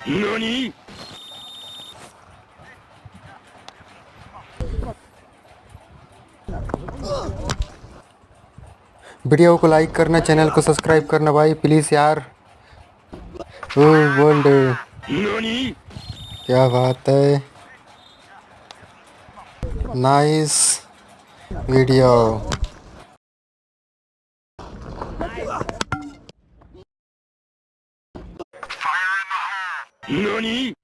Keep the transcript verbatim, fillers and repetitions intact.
何? Video को like करना, channel को सब्सक्राइब करना भाई प्लीज़ यार। Oh world, 何? क्या बात है, नाइस वीडियो। 何?